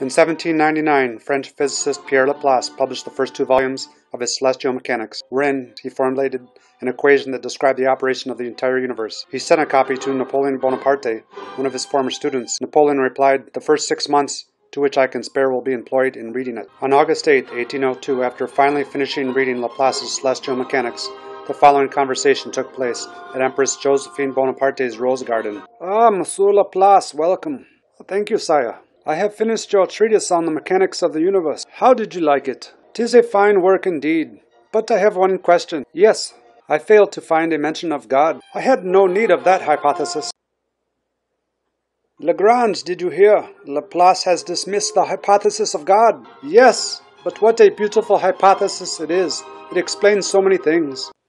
In 1799, French physicist Pierre Laplace published the first two volumes of his Celestial Mechanics, wherein he formulated an equation that described the operation of the entire universe. He sent a copy to Napoleon Bonaparte, one of his former students. Napoleon replied, "The first 6 months to which I can spare will be employed in reading it." On August 8, 1802, after finally finishing reading Laplace's Celestial Mechanics, the following conversation took place at Empress Josephine Bonaparte's rose garden. "Ah, Monsieur Laplace, welcome." "Thank you, sire. I have finished your treatise on the mechanics of the universe. How did you like it?" "'Tis a fine work indeed. But I have one question." "Yes, I failed to find a mention of God." "I had no need of that hypothesis." "Lagrange, did you hear? Laplace has dismissed the hypothesis of God." "Yes, but what a beautiful hypothesis it is. It explains so many things."